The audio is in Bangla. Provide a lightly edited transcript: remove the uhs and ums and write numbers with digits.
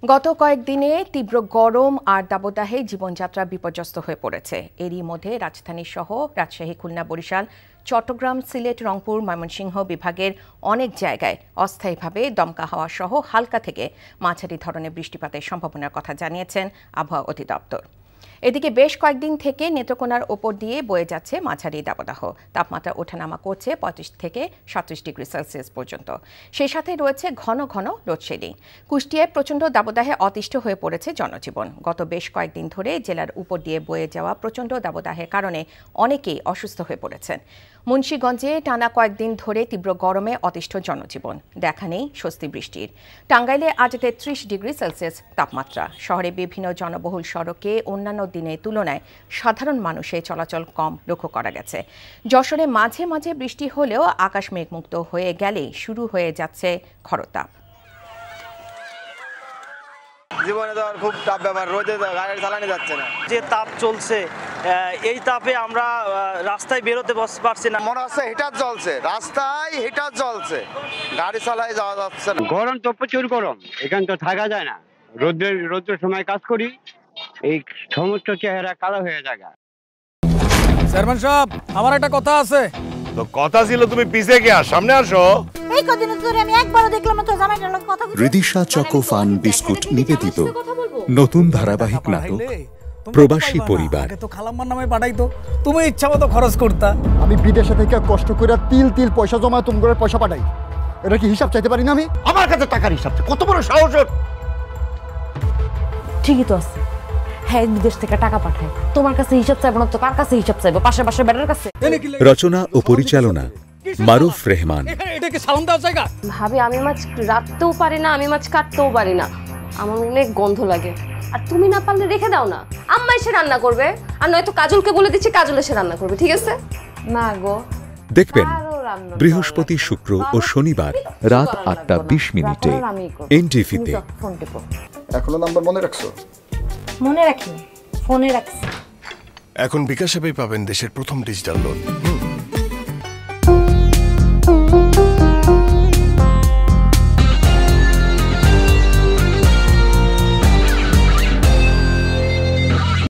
গত কয়েকদিনে তীব্র গরম আর দাবদাহে জীবনযাত্রা বিপর্যস্ত হয়ে পড়েছে। এরই মধ্যে রাজধানী সহ রাজশাহী, খুলনা, বরিশাল, চট্টগ্রাম, সিলেট, রংপুর, ময়মনসিংহ বিভাগের অনেক জায়গায় অস্থায়ীভাবে দমকা হাওয়া সহ হালকা থেকে মাঝারি ধরনের বৃষ্টিপাতের সম্ভাবনার কথা জানিয়েছেন আবহাওয়া অধিদপ্তর। এদিকে বেশ কয়েকদিন থেকে নেত্রকোনার ওপর দিয়ে বয়ে যাচ্ছে মাঝারি দাবদাহ। তাপমাত্রা ওঠানামা করছে 35 থেকে 37 ডিগ্রি সেলসিয়াস পর্যন্ত। সেই সাথে রয়েছে ঘন ঘন লোডশেডিং। কুষ্টিয়ায় প্রচণ্ড দাবদাহে অতিষ্ঠ হয়ে পড়েছে জনজীবন। গত বেশ কয়েকদিন ধরে জেলার উপর দিয়ে বয়ে যাওয়া প্রচণ্ড দাবদাহের কারণে অনেকেই অসুস্থ হয়ে পড়েছেন। মুন্সিগঞ্জে টানা কয়েকদিন ধরে তীব্র গরমে অতিষ্ঠ জনজীবন। দেখা নেই স্বস্তি বৃষ্টির। টাঙ্গাইলে আজ 33 ডিগ্রি সেলসিয়াস তাপমাত্রা। শহরে বিভিন্ন জনবহুল সড়কে অন্যান্য দিনের তুলনায় সাধারণ মানুষের চলাচল কম লক্ষ্য করা গেছে। যশোরে মাঝে মাঝে বৃষ্টি হলেও আকাশ মেঘমুক্ত হয়ে গেলেই শুরু হয়ে যাচ্ছে খরতাপ। জীবনে তো খুব তাপ ব্যাপার, রোদে গাড়ি চালানো যাচ্ছে না। যে তাপ চলছে এই তাপে আমরা রাস্তায় বেরোতে পারছি না। মনে হচ্ছে হিটার জ্বলছে, রাস্তায় হিটার জ্বলছে, গাড়ি চালাই যাওয়া যাচ্ছে না। গরম তো প্রচুর গরম, এখানে তো থাকা যায় না। রোদ্রের সময় কাজ করি, এই সমস্ত চেহারা কালো হয়ে যায়। চেয়ারম্যান সাহেব, আমার একটা কথা আছে। তো কথা ছিল, তুমি পিছে গিয়া সামনে আসো। এই কদিন ধরে আমি একবারও দেখলাম না তো জামাইটার লগে কথা বলতে। রিদিশা চকো ফান বিস্কুট নিবেদিত নতুন ধারাবাহিক নাটক প্রবাসী পরিবার। তো খালাম্মার নামে পাঠাইতো, তুমি ইচ্ছামতো খরচ করতা। আমি বিদেশে থেকে কষ্ট করে তিল পয়সা জমায় তোমার পয়সা পাঠাই। এটা কি হিসাব চাইতে পারি না আমি? আমার কাছে টাকার হিসাব, কত বড় সাহস! ঠিকই তো আছে, হ্যাঁ বিদেশ থেকে টাকা পাঠায়। তোমার কাছে হিসাব চাইবো না তো কার কাছে হিসাব চাইবো? পাশে পাশে বেটার কাছে। রচনা ও পরিচালনা মারুফ রেহমান। এটা কি সালাম দেওয়ার জায়গা? ভাবি, আমি মাছ রাখতেও পারি না, আমি মাছ কাটতেও পারি না, আমার অনেক গন্ধ লাগে। আর তুমি না পারলে রেখে দাও না, আম্মা এসে রান্না করবে। আর নয়তো কাজলকে বলে দিচ্ছি, কাজল এসে রান্না করবে, ঠিক আছে? না গো, দেখবেন বৃহস্পতি, শুক্র ও শনিবার রাত 8:20 NTV-তে। এখনো নাম্বার মনে রাখছো? মনে রাখি, ফোনে রাখছি। এখন বিকাশ অ্যাপে পাবেন দেশের প্রথম ডিজিটাল লোন।